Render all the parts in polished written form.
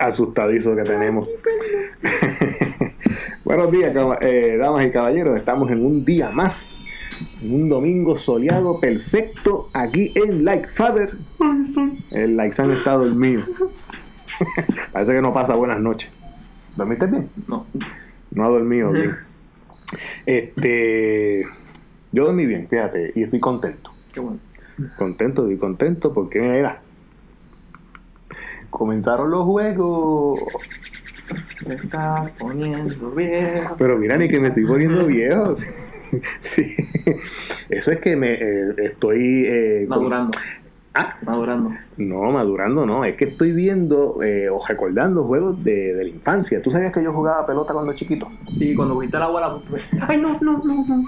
asustadizo que tenemos. Buenos días, damas y caballeros. Estamos en un día más, un domingo soleado perfecto aquí en Like Father. El Like San está dormido. Parece que no pasa buenas noches. ¿Dormiste bien? No ha dormido bien. Yo dormí bien, fíjate, y estoy contento. Qué bueno. Contento porque mira, comenzaron los juegos. Me estás poniendo viejo. Pero mira, ni que me estoy poniendo viejo. Sí. Eso es que me estoy Madurando. Madurando. No, madurando no. Es que estoy viendo o recordando juegos de la infancia. ¿Tú sabías que yo jugaba pelota cuando chiquito? Sí, cuando cogiste la bola. Ay, no. Más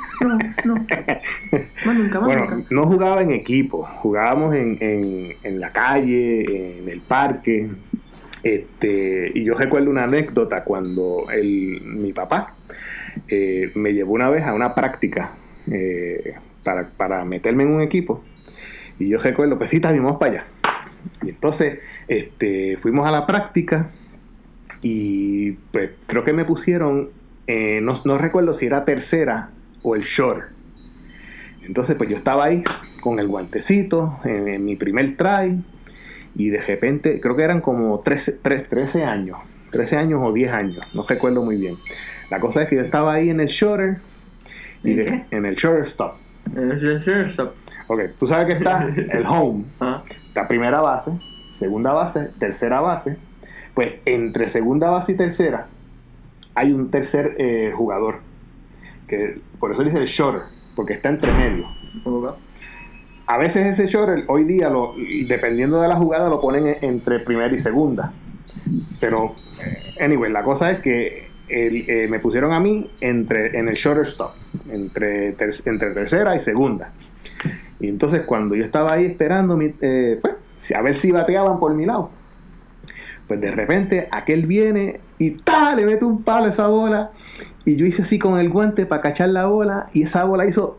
nunca. Bueno, no jugaba en equipo. Jugábamos en la calle, en el parque. Y yo recuerdo una anécdota cuando mi papá me llevó una vez a una práctica para meterme en un equipo. Y yo recuerdo, pues sí, vamos para allá. Y entonces fuimos a la práctica y pues creo que me pusieron, no recuerdo si era tercera o el short. Entonces pues yo estaba ahí con el guantecito en mi primer try y de repente, creo que eran como 13 años o 10 años, no recuerdo muy bien. La cosa es que yo estaba ahí en el shorter y en el shortstop. Ok, tú sabes que está el home, está primera base, segunda base, tercera base. Pues entre segunda base y tercera hay un tercer jugador, que por eso dice el shorter, porque está entre medio. A veces ese shorter, hoy día, dependiendo de la jugada, lo ponen entre primera y segunda. Pero, anyway, la cosa es que me pusieron a mí en el shortstop, entre tercera y segunda. Y entonces cuando yo estaba ahí esperando pues, a ver si bateaban por mi lado, pues de repente aquel viene y le mete un palo a esa bola y yo hice así con el guante para cachar la bola y esa bola hizo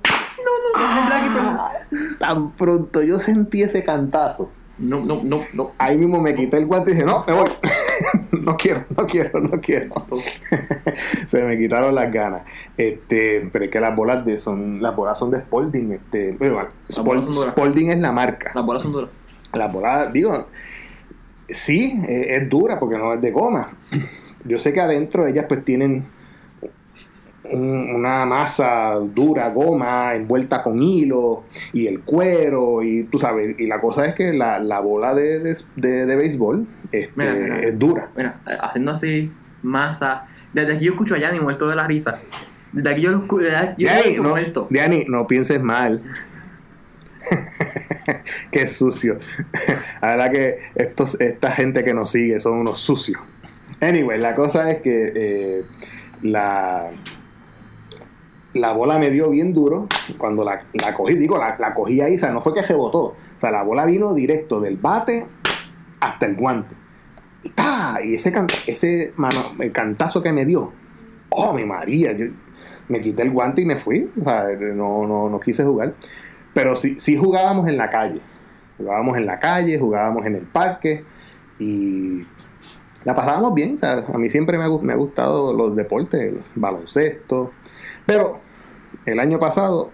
tan pronto yo sentí ese cantazo. No. Ahí mismo me quité el guante y dije, no, me voy. No quiero. Se me quitaron las ganas. Pero es que las bolas son de Spalding. Spalding es la marca. Las bolas son duras. Las bolas, digo, sí, es dura porque no es de goma. Yo sé que adentro ellas pues tienen una masa dura, goma, envuelta con hilo y el cuero y tú sabes, y la cosa es que la bola de béisbol mira, es dura. Mira, haciendo así masa. Desde aquí yo escucho a Yanni muerto de la risa. Desde aquí yo lo escucho muerto. Yanni, no pienses mal. Qué sucio. La verdad que esta gente que nos sigue son unos sucios. Anyway, la cosa es que la bola me dio bien duro cuando la cogí. Digo, la cogí ahí, o sea, no fue que rebotó. O sea, la bola vino directo del bate hasta el guante. Y ese el cantazo que me dio. ¡Oh, mi María! Yo me quité el guante y me fui. O sea, no quise jugar. Pero sí jugábamos en la calle. Jugábamos en el parque y la pasábamos bien. O sea, a mí siempre me ha gustado los deportes, el baloncesto. Pero el año pasado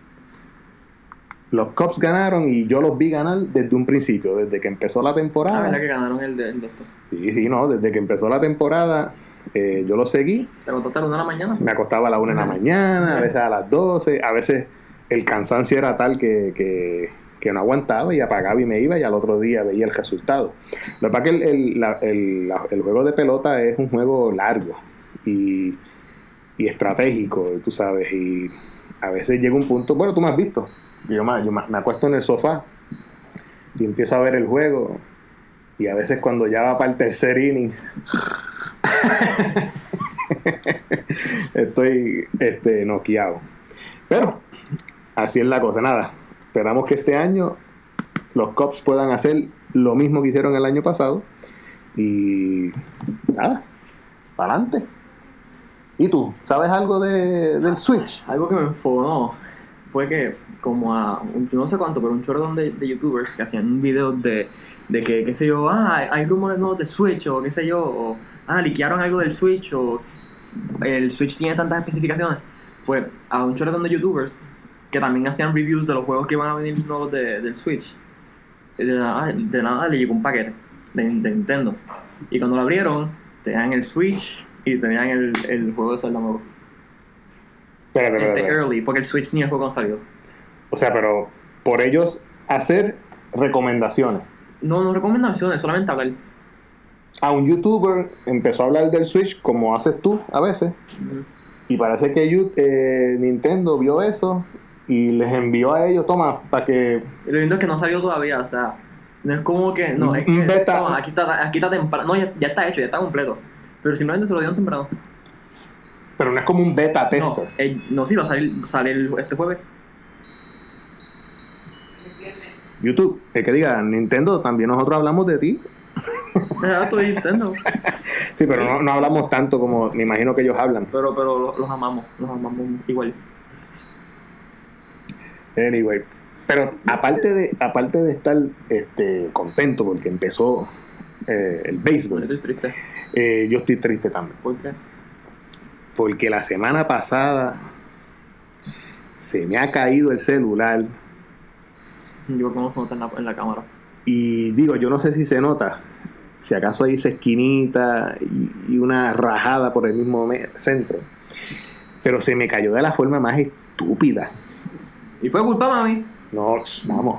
los Cubs ganaron y yo los vi ganar desde un principio, desde que empezó la temporada. ¿Verdad que ganaron el de esto? Sí, no, desde que empezó la temporada yo los seguí. ¿Te acostaste a la 1 de la mañana? Me acostaba a la 1 de la mañana, a veces a las 12, a veces el cansancio era tal que no aguantaba y apagaba y me iba y al otro día veía el resultado. Lo que pasa es que el juego de pelota es un juego largo y estratégico, tú sabes, y a veces llega un punto, bueno, tú me has visto, yo me acuesto en el sofá y empiezo a ver el juego y a veces cuando ya va para el tercer inning estoy noqueado, pero así es la cosa. Nada, esperamos que este año los Cubs puedan hacer lo mismo que hicieron el año pasado y nada, para adelante. ¿Y tú? ¿Sabes algo del Switch? Algo que me enfonó fue que como yo no sé cuánto, pero un chorro de youtubers que hacían videos de de que, qué sé yo, hay rumores nuevos de Switch, o qué sé yo, o liquearon algo del Switch, o el Switch tiene tantas especificaciones, pues a un chorretón de youtubers que también hacían reviews de los juegos que van a venir nuevos del Switch. De nada le llegó un paquete de Nintendo. Y cuando lo abrieron, tenían el Switch y tenían el juego de Zelda nuevo. Espera. Early, porque el Switch ni el juego salió. O sea, pero por ellos hacer recomendaciones. No recomendaciones, solamente hablar. A un youtuber empezó a hablar del Switch como haces tú a veces. Y parece que Nintendo vio eso y les envió a ellos, toma, para que... Y lo lindo es que no salió todavía, o sea, no es como que... No, es que... Beta. Toma, aquí está temprano. No, ya está hecho, ya está completo. Pero simplemente se lo dieron temprano. Pero no es como un beta tester. No, sí, va a salir este jueves. YouTube, el que diga, Nintendo, también nosotros hablamos de ti. Exacto, Nintendo. Sí, pero no hablamos tanto como me imagino que ellos hablan. Pero los amamos igual. Anyway, pero aparte de estar contento porque empezó el béisbol, Estoy triste. yo estoy triste también. ¿Por qué? Porque la semana pasada se me ha caído el celular. Yo como se nota en la cámara. Y digo, yo no sé si se nota, si acaso hay esa esquinita y una rajada por el mismo centro, pero se me cayó de la forma más estúpida. ¿Y fue culpa, mami? No, vamos.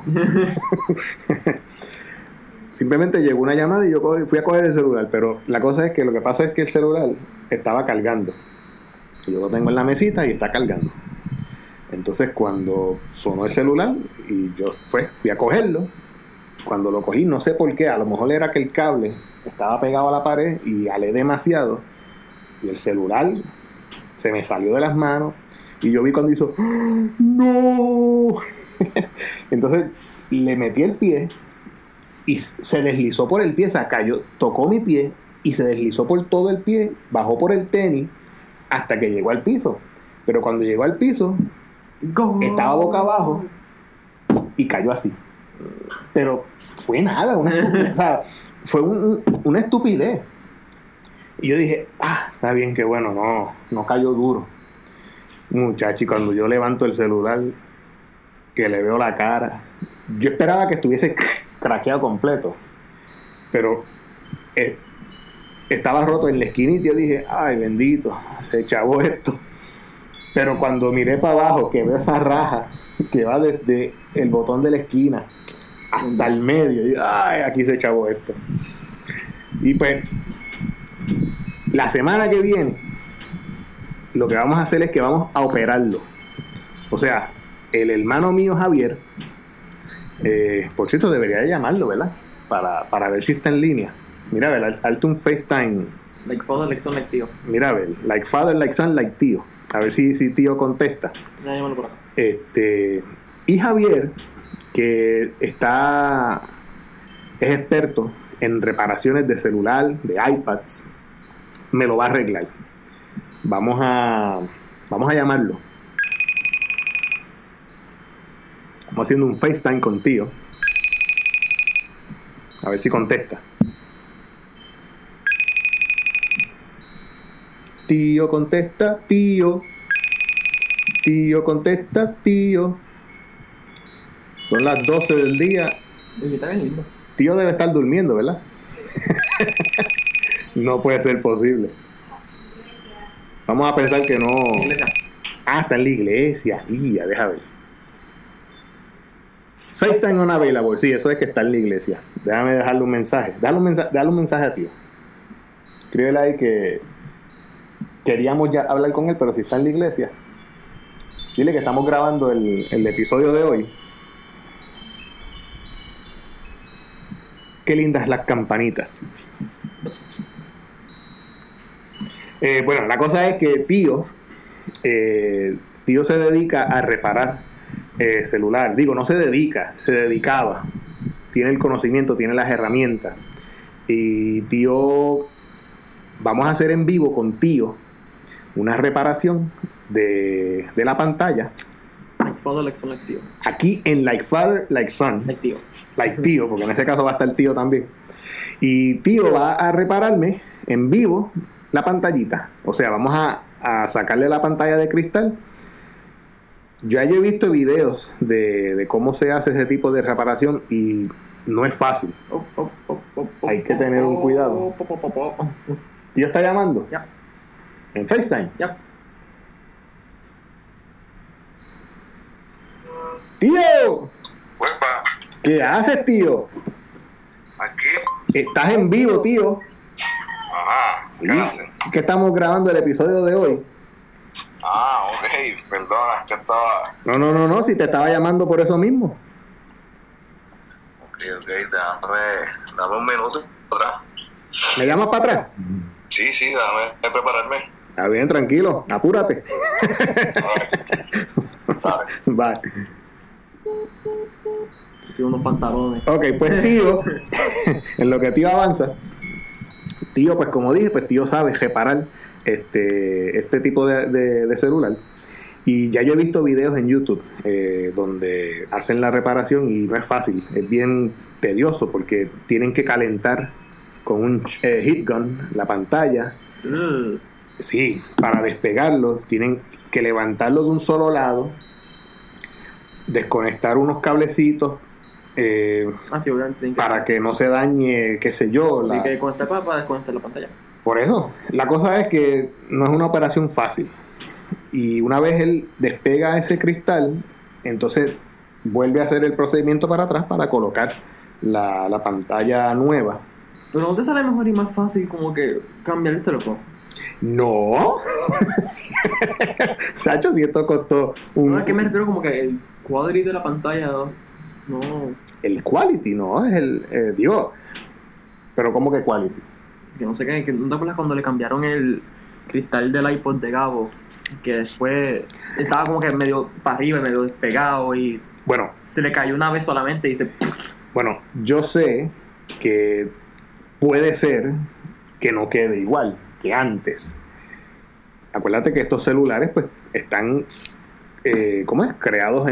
Simplemente llegó una llamada y yo fui a coger el celular, pero la cosa es que lo que pasa es que el celular estaba cargando. Yo lo tengo en la mesita y está cargando. Entonces cuando sonó el celular y yo fui a cogerlo, cuando lo cogí no sé por qué, a lo mejor era que el cable estaba pegado a la pared y alé demasiado y el celular se me salió de las manos y yo vi cuando hizo ¡ah, no! Entonces le metí el pie y se deslizó por el pie, o sea, cayó, tocó mi pie y se deslizó por todo el pie, bajó por el tenis hasta que llegó al piso, pero cuando llegó al piso estaba boca abajo y cayó así. Pero fue nada, o sea, fue una estupidez. Y yo dije, está bien, que bueno, no cayó duro. Muchacho, y cuando yo levanto el celular, que le veo la cara, yo esperaba que estuviese craqueado completo, pero estaba roto en la esquinita y yo dije, ay bendito, se chavó esto. Pero cuando miré para abajo, que veo esa raja que va desde el botón de la esquina hasta el medio, y ay, aquí se chavó esto. Y pues la semana que viene lo que vamos a hacer es que vamos a operarlo. O sea, el hermano mío Javier, por cierto debería de llamarlo, ¿verdad? Para ver si está en línea. Mira, a ver, hazte un FaceTime. Like father, like son, like tío. Mira, a ver, like father, like son, like tío. A ver si tío contesta. Ya, llámalo por acá. Y Javier, que es experto en reparaciones de celular, de iPads, me lo va a arreglar. Vamos a llamarlo. Estamos haciendo un FaceTime con tío. A ver si contesta. Tío, contesta, tío. Tío, contesta, tío. Son las 12 del día. Está bien lindo. Tío debe estar durmiendo, ¿verdad? No puede ser posible. Vamos a pensar que no. Iglesia. Está en la iglesia. Ya, deja ver. FaceTime unavailable. Sí, eso es que está en la iglesia. Déjame dejarle un mensaje. Dale un mensaje a tío. Escríbele ahí que queríamos ya hablar con él, pero si está en la iglesia, dile que estamos grabando el episodio de hoy. Qué lindas las campanitas. Bueno, la cosa es que tío se dedica a reparar celular. Digo, no se dedica, se dedicaba. Tiene el conocimiento, tiene las herramientas. Y tío, vamos a hacer en vivo con tío una reparación de la pantalla. father, like son, like tío. Aquí en Like Father, Like Son. Like tío. Like tío, porque en ese caso va a estar tío también. Y tío va a repararme en vivo la pantallita. O sea, vamos a sacarle la pantalla de cristal. Yo he visto videos de cómo se hace ese tipo de reparación y no es fácil. Hay que tener un cuidado. ¿Tío está llamando? Ya. ¿En FaceTime? Ya. ¡Tío! Huepa, ¿Qué haces, tío? aquí. Estás en vivo, tío. Ajá, ¿qué hacen? Que estamos grabando el episodio de hoy. Ah, ok, perdona, que estaba. No, si te estaba llamando por eso mismo. Ok, dame un minuto atrás. ¿Me llamas para atrás? Sí, dame prepararme. Está bien, tranquilo, apúrate. Vale. Bye. Tiene unos pantalones. Ok, pues tío, en lo que tío avanza, tío, pues como dije, pues tío sabe reparar este tipo de celular. Y ya yo he visto videos en YouTube donde hacen la reparación y no es fácil, es bien tedioso porque tienen que calentar con un heat gun la pantalla. Sí, para despegarlo tienen que levantarlo de un solo lado, desconectar unos cablecitos Sí, obviamente. para que no se dañe, qué sé yo. Así que con esta para desconectar la pantalla. Por eso, la cosa es que no es una operación fácil. Y una vez él despega ese cristal, entonces vuelve a hacer el procedimiento para atrás para colocar la pantalla nueva. Pero ¿no te sale mejor y más fácil como que cambiar el teléfono? No. Sacho, si esto costó No, ¿a qué me refiero? Como que el quality de la pantalla, no. El quality, no, es digo, pero ¿cómo que quality? Que no sé qué, que ¿no te acuerdas cuando le cambiaron el cristal del iPod de Gabo? Que después estaba como que medio para arriba, medio despegado y Bueno, se le cayó una vez solamente y se... bueno, yo sé que puede ser que no quede igual que antes. Acuérdate que estos celulares pues están ¿cómo es? Creados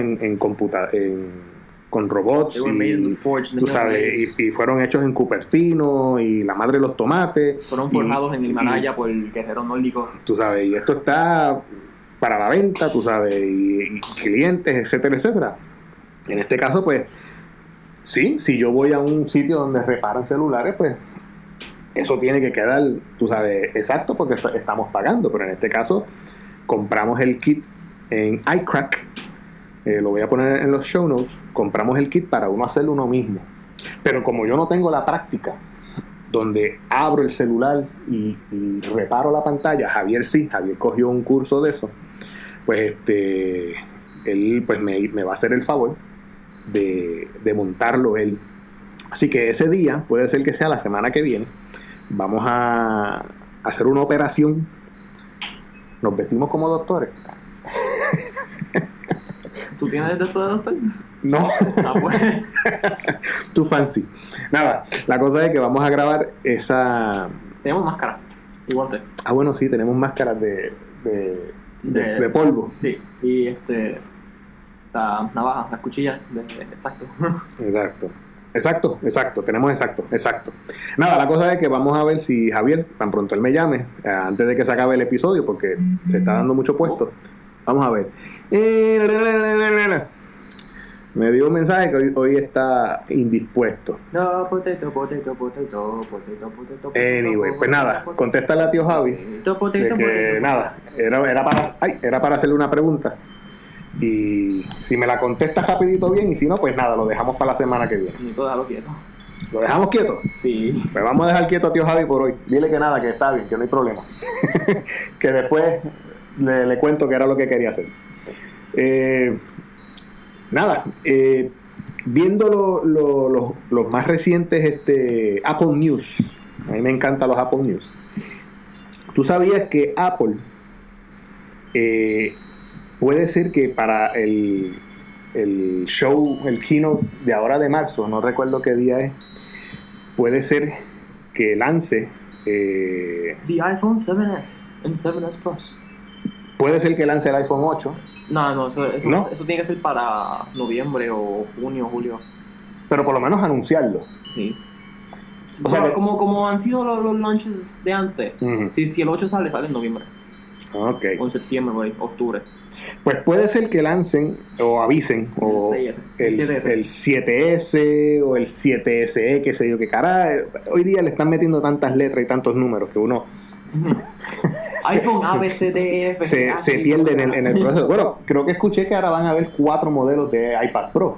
con robots y, tú sabes, y fueron hechos en Cupertino y la madre de los tomates. Fueron forjados en el Himalaya por el guerrero nórdico. Tú sabes, y esto está para la venta, tú sabes, y clientes, etcétera, etcétera. En este caso, pues, sí, si yo voy a un sitio donde reparan celulares, pues, eso tiene que quedar, tú sabes, exacto, porque estamos pagando. Pero en este caso, compramos el kit en iCrack. Lo voy a poner en los show notes. Compramos el kit para uno hacerlo uno mismo. Pero como yo no tengo la práctica donde abro el celular y reparo la pantalla, Javier cogió un curso de eso, pues él pues me va a hacer el favor de montarlo él. Así que ese día, puede ser que sea la semana que viene, vamos a hacer una operación. Nos vestimos como doctores. ¿Tú tienes de esto de doctor? No. Pues. Too fancy. Nada, la cosa es que vamos a grabar esa... Tenemos máscara y guantes. Ah, bueno, sí, tenemos máscaras de polvo. Sí, y la navaja, las cuchillas, Exacto, tenemos exacto. Nada, la cosa es que vamos a ver si Javier, tan pronto él me llame, antes de que se acabe el episodio, porque se está dando mucho puesto. Vamos a ver. Me dio un mensaje que hoy está indispuesto. Anyway, pues nada, contéstale a tío Javi de que nada, era para hacerle una pregunta. Y si me la contestas rapidito bien, y si no, pues nada, lo dejamos para la semana que viene. Déjalo quieto. ¿Lo dejamos quieto? Sí. Pues vamos a dejar quieto a tío Javi por hoy. Dile que nada, que está bien, que no hay problema. Que después le cuento que era lo que quería hacer. Viendo los más recientes Apple News. A mí me encantan los Apple News. ¿Tú sabías que Apple puede ser que para el show, el keynote de ahora de marzo, no recuerdo qué día es, puede ser que lance The iPhone 7S and 7S Plus. puede ser que lance el iPhone 8 No, eso, ¿No? eso tiene que ser para noviembre o junio, julio. Pero por lo menos anunciarlo. Sí. O sea que- como han sido los launches de antes. Ujú. Si el 8 sale en noviembre. Ok. O en septiembre, güey, octubre. Pues puede ser que lancen o avisen o El 6S, el, el 7S. el 7S o el 7SE, qué sé yo, qué cara. Hoy día le están metiendo tantas letras y tantos números que uno iPhone A, B, C, D, E, F, se G, H, pierde en el proceso. Bueno, creo que escuché que ahora van a haber 4 modelos de iPad Pro.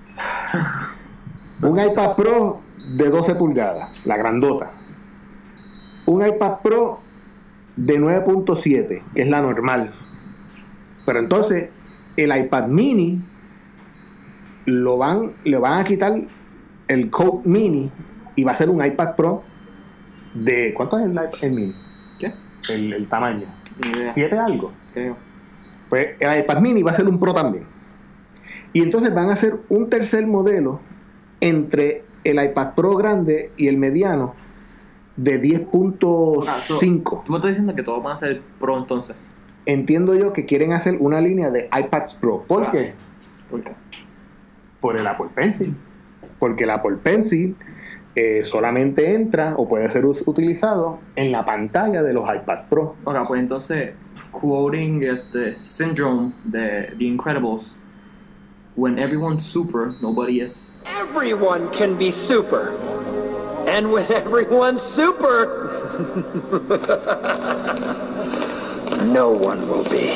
Un iPad Pro de 12 pulgadas, la grandota. Un iPad Pro de 9.7, que es la normal. Pero entonces, el iPad mini le van a quitar el Code Mini y va a ser un iPad Pro de... ¿Cuánto es el mini? ¿Qué? El tamaño. Ni idea, 7 algo. creo. Pues el iPad mini va a ser un Pro también. Y entonces van a hacer un tercer modelo entre el iPad Pro grande y el mediano de 10.5. Tú me estás diciendo que todos van a ser Pro entonces. Entiendo yo que quieren hacer una línea de iPads Pro. ¿Por qué? ¿Por qué? Por el Apple Pencil. Porque el Apple Pencil solamente entra o puede ser utilizado en la pantalla de los iPad Pro. Ok, pues entonces, quoting Syndrome de The Incredibles, when everyone's super, nobody is. Everyone can be super. And when everyone's super, no one will be.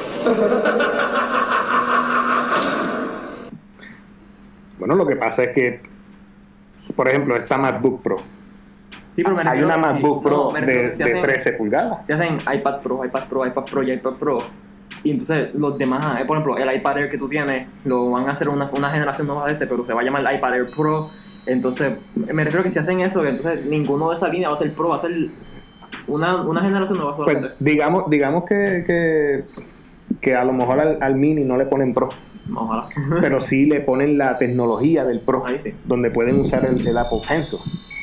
Bueno, lo que pasa es que, por ejemplo, esta MacBook Pro. Sí, pero me Hay refiero una que sí. MacBook Pro No, me refiero de que si hacen- 13 pulgadas. Se hacen iPad Pro, iPad Pro, iPad Pro y iPad Pro. Y entonces los demás, por ejemplo, el iPad Air que tú tienes, lo van a hacer una generación nueva de ese, pero se va a llamar el iPad Air Pro. Entonces, me refiero que si hacen eso, entonces ninguno de esa línea va a ser Pro, va a ser una generación nueva solamente. Pues digamos que a lo mejor al Mini no le ponen Pro, Ojalá. pero sí le ponen la tecnología del Pro, Ahí sí. donde pueden usar el Apple Pencil.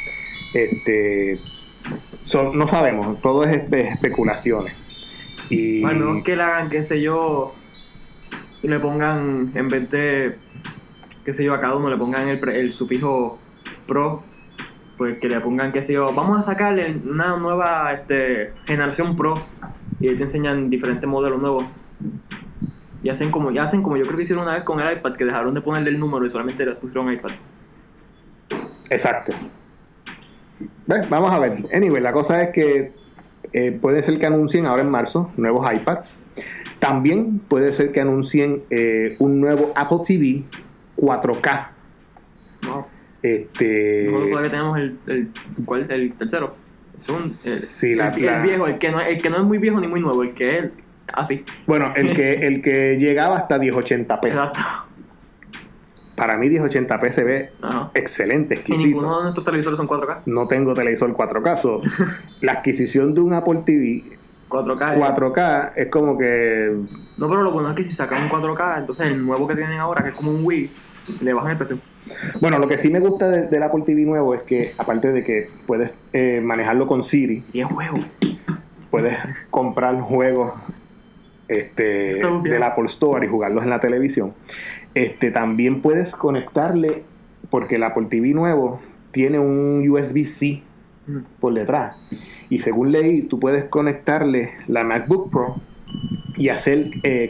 No sabemos, todo es especulaciones. Y Bueno, es que le hagan, qué sé yo, y le pongan, en vez de, qué sé yo, a cada uno le pongan el sufijo Pro, pues que le pongan, qué sé yo, vamos a sacarle una nueva generación Pro, y ahí te enseñan diferentes modelos nuevos. Y hacen como yo creo que hicieron una vez con el iPad, que dejaron de ponerle el número y solamente le pusieron iPad. exacto. ¿Ves? Vamos a ver. Anyway, la cosa es que puede ser que anuncien ahora en marzo nuevos iPads. También puede ser que anuncien un nuevo Apple TV 4K. Wow. Nosotros todavía tenemos el tercero. Sí, el viejo, el que no es muy viejo ni muy nuevo, el que es así. Bueno, el que llegaba hasta 1080p. Exacto. Para mí 1080p se ve Ajá. excelente, Y exquisito. ninguno de nuestros televisores son 4K. No tengo televisor 4K. La adquisición de un Apple TV 4K. 4K es como que... No, pero lo bueno es que si sacan un 4K, entonces el nuevo que tienen ahora, que es como un Wii, le bajan el precio. Bueno, lo que sí me gusta del Apple TV nuevo es que, aparte de que puedes manejarlo con Siri, 10 juegos. puedes comprar juegos Estúpido. del Apple Store y jugarlos en la televisión. También puedes conectarle, porque el Apple TV nuevo tiene un USB-C por detrás. Y según leí, tú puedes conectarle la MacBook Pro y hacer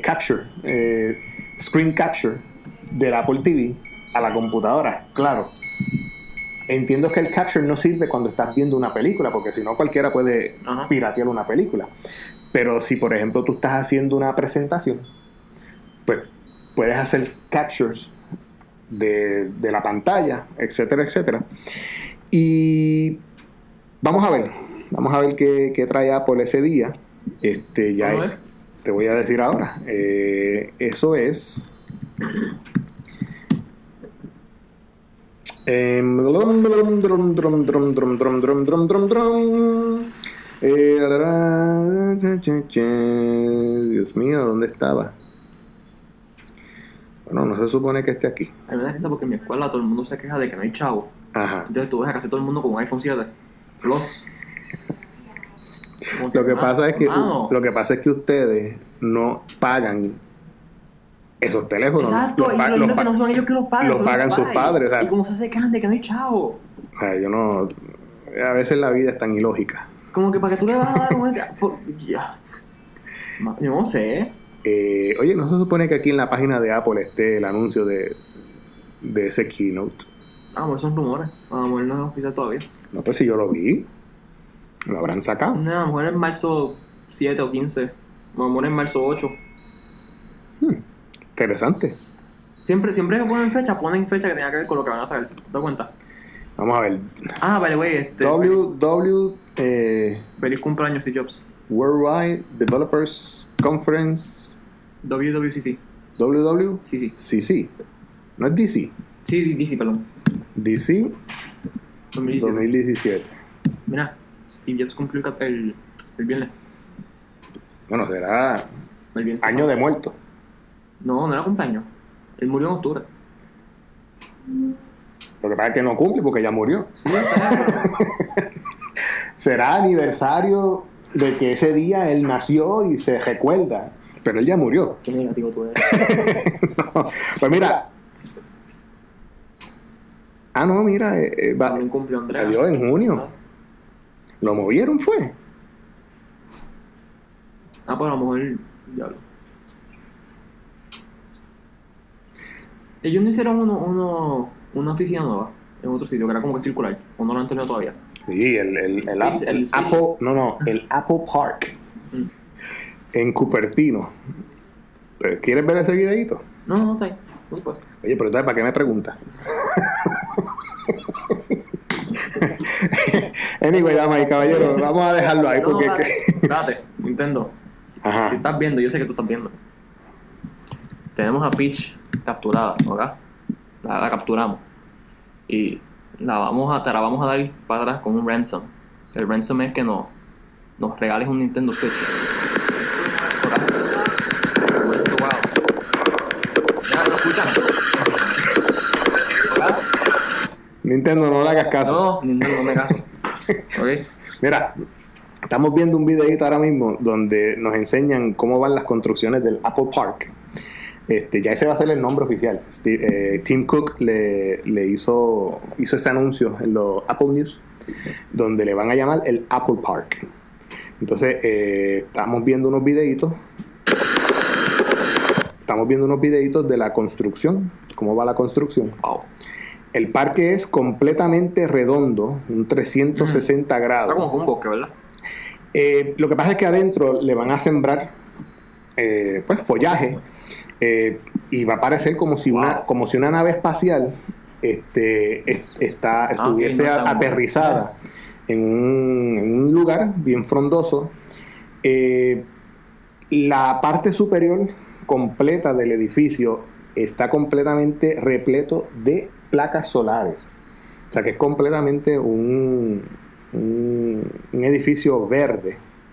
screen capture del Apple TV a la computadora. Claro, entiendo que el capture no sirve cuando estás viendo una película, porque si no cualquiera puede Ajá. piratear una película. Pero si por ejemplo tú estás haciendo una presentación, pues puedes hacer captures de la pantalla, etcétera, etcétera. Y vamos a ver qué trae Apple ese día. Ya Vamos a ver. te voy a decir ahora. Eso es. Dios mío, ¿dónde estaba? Bueno, no se supone que esté aquí. A mí me da risa porque en mi escuela todo el mundo se queja de que no hay chavo. Ajá. Entonces tú ves a casi todo el mundo con un iPhone 7 Plus. Como Lo que pasa es que mano, ustedes no pagan esos teléfonos Exacto, y lo lindo que no son ellos que los pagan. los son pagan sus padres. O sea, y como se quejan de que no hay chavo. o sea, yo no... A veces la vida es tan ilógica. Como que para que tú le vas a dar un... Ya. Yo no sé. Oye, ¿no se supone que aquí en la página de Apple esté el anuncio de ese keynote? Ah, pues son rumores. A lo mejor no es oficial todavía. No, pues si yo lo vi, lo habrán sacado. No, a lo mejor en marzo 7 o 15. A lo mejor en marzo 8. Interesante. Siempre que ponen fecha que tenga que ver con lo que van a sacar. ¿Te das cuenta? Vamos a ver. Ah, vale, güey. Feliz cumpleaños, Steve Jobs. Worldwide Developers Conference. WWCC. WW. Sí. CC. No es DC. Sí, DC, perdón. DC 2017. Mira, Steve Jobs cumplió el viernes. Bueno, será El viernes año de muerto. No era cumpleaños. Él murió en octubre. Lo que pasa es que no cumple porque ya murió. Sí, está. Será aniversario de que ese día él nació y se recuerda. Pero él ya murió. Qué negativo tú eres. No, pues mira. Ah, no, mira. También cumplió Andrea. Salió en junio. Lo movieron, fue. Ah, pues a lo mejor. Diablo. Ellos no hicieron una oficina nueva en otro sitio que era como que circular. O no lo han tenido todavía. Sí, el Space. Apple. No, el Apple Park. En Cupertino. ¿Quieres ver ese videito? No, está ahí. No se puede. Oye, pero entonces, ¿para qué me preguntas? Anyway, damas y caballeros, vamos a dejarlo ahí porque... Espérate, Nintendo. Ajá. Si estás viendo, yo sé que tú estás viendo. Tenemos a Peach capturada, ¿ok? La capturamos. Y te la vamos a dar para atrás con un ransom. El ransom es que nos regales un Nintendo Switch. ¿Ok? Wow. ¿Ya lo escuchan? ¿Ok? Nintendo, no le hagas caso. No, Nintendo, no me caso. ¿Ok? Mira, estamos viendo un videito ahora mismo donde nos enseñan cómo van las construcciones del Apple Park. Ya ese va a ser el nombre oficial. Tim Cook le hizo ese anuncio en los Apple News, donde le van a llamar el Apple Park. Entonces, estamos viendo unos videitos. De la construcción, cómo va la construcción. Wow. El parque es completamente redondo, un 360 grados. Está como un bosque, ¿verdad? Lo que pasa es que adentro le van a sembrar pues follaje, y va a parecer como si una nave espacial estuviese aterrizada en un lugar bien frondoso. La parte superior completa del edificio está completamente repleto de placas solares. O sea que es completamente un edificio verde,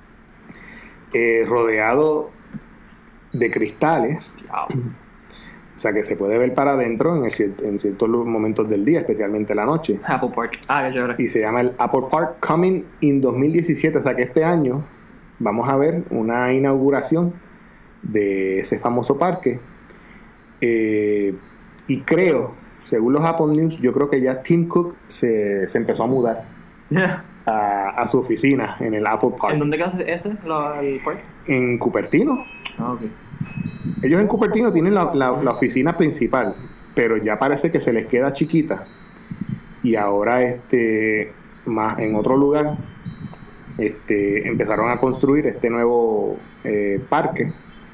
rodeado de cristales. Wow. O sea que se puede ver para adentro en ciertos momentos del día, especialmente la noche. Apple Park. Ah, qué chévere. Y se llama el Apple Park Coming in 2017. O sea que este año vamos a ver una inauguración de ese famoso parque. Y creo, según los Apple News, yo creo que ya Tim Cook se empezó a mudar a su oficina en el Apple Park. ¿En dónde queda ese, el parque? En Cupertino. Ah, ok. Ellos en Cupertino tienen la oficina principal, pero ya parece que se les queda chiquita. Y ahora más en otro lugar empezaron a construir este nuevo parque.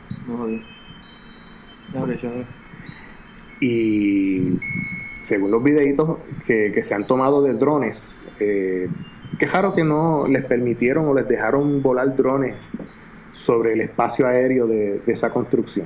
Chévere. Y según los videitos que se han tomado de drones, qué raro que no les permitieron o les dejaron volar drones sobre el espacio aéreo de esa construcción.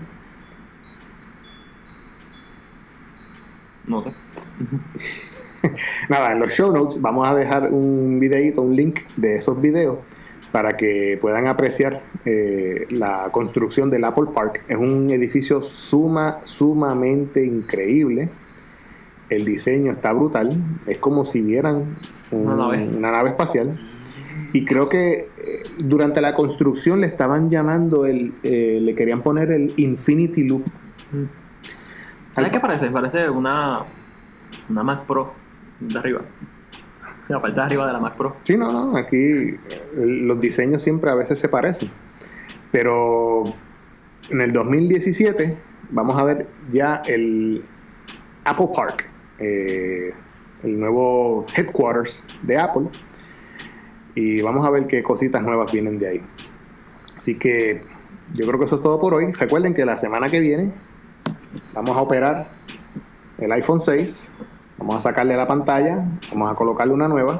No sé. Nada, en los show notes vamos a dejar un videito, un link de esos videos para que puedan apreciar la construcción del Apple Park. Es un edificio sumamente increíble. El diseño está brutal. Es como si vieran una nave espacial. Y creo que durante la construcción le estaban llamando le querían poner el Infinity Loop, ¿Sabes qué parece? Parece una Mac Pro de arriba. Sí, la parte de arriba de la Mac Pro. Sí, no, aquí los diseños siempre a veces se parecen. Pero en el 2017 vamos a ver ya el Apple Park, el nuevo headquarters de Apple. Y vamos a ver qué cositas nuevas vienen de ahí. Así que yo creo que eso es todo por hoy. Recuerden que la semana que viene vamos a operar el iPhone 6. Vamos a sacarle la pantalla, vamos a colocarle una nueva.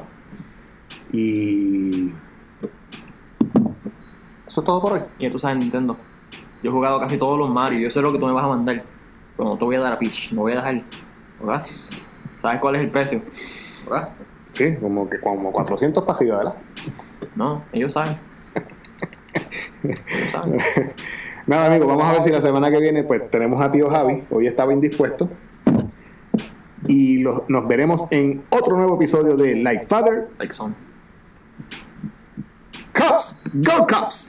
Y eso es todo por hoy. Y ya tú sabes, Nintendo. Yo he jugado casi todos los Mario. Yo sé lo que tú me vas a mandar. Pero no te voy a dar a Peach. No voy a dejar. ¿Verdad? ¿Sabes cuál es el precio? ¿Verdad? Sí, como 400 para arriba, ¿verdad? No, ellos saben. Ellos saben. Nada, amigos, vamos a ver si la semana que viene pues tenemos a tío Javi. Hoy estaba indispuesto. Y nos veremos en otro nuevo episodio de Like Father, Like Son. Cubs, Go Cubs.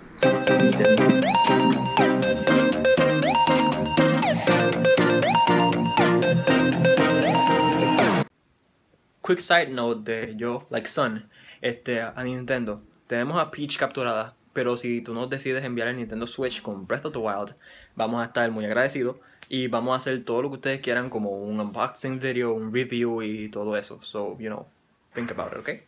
Quick side note de yo, Like Son, a Nintendo. Tenemos a Peach capturada, pero si tú nos decides enviar el Nintendo Switch con Breath of the Wild, vamos a estar muy agradecidos y vamos a hacer todo lo que ustedes quieran, como un unboxing video, un review y todo eso. So, think about it, ¿ok?